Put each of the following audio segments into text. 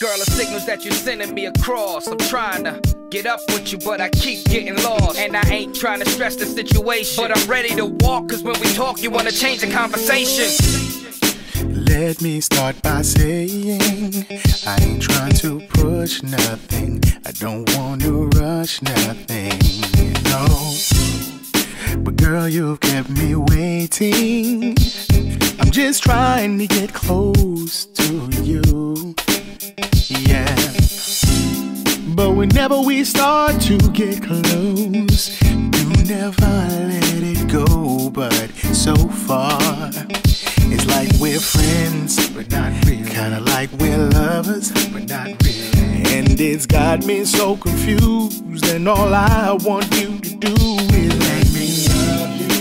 Girl, the signals that you're sending me across. I'm trying to get up with you, but I keep getting lost. And I ain't trying to stress the situation, but I'm ready to walk, cause when we talk, you wanna change the conversation. Let me start by saying I ain't trying to push nothing. I don't want to rush nothing, no. But girl, you've kept me waiting. I'm just trying to get close to you, yeah. But whenever we start to get close, you never let it go. But so far, it's like we're friends, but not really. Kinda like we're lovers, but not really. And it's got me so confused, and all I want you to do is let me love you.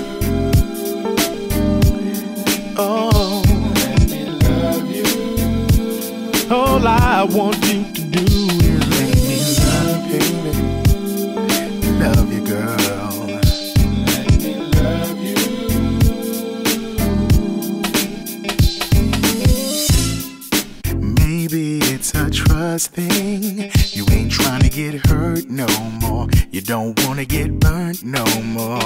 Oh, let me love you. All I want you to do is let me love you, baby. Love you, girl. Let me love you. Maybe it's a trust thing. You ain't trying to get hurt no more. You don't wanna get burnt no more.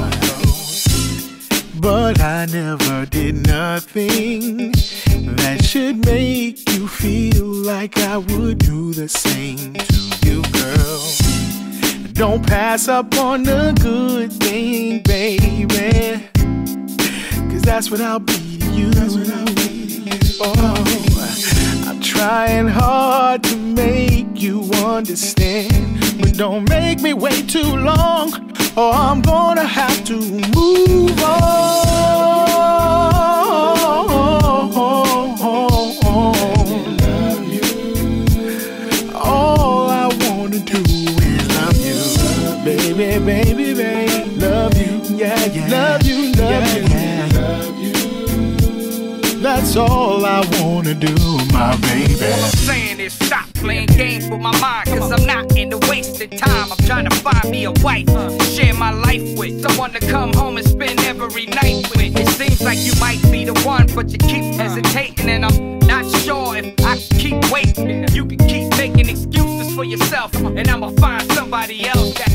But I never did nothing that should make you feel like I would do the same to you, girl. Don't pass up on the good thing, baby, cause that's what I'll be to you. Oh, I'm trying hard to make you understand, but don't make me wait too long, or I'm gonna have to move on. All I wanna do is love you, baby, baby, baby. Love you, yeah, yeah. Love you, love you, yeah. Love you. That's all I wanna do, my baby. All I'm saying is stop playing games with my mind, cause I'm not into wasting time. I'm trying to find me a wife to share my life with, someone to come home and spend every night with. It seems like you might be the one, but you keep hesitating, and I'm not sure if I can keep waiting. You can keep making excuses for yourself, and I'ma find somebody else that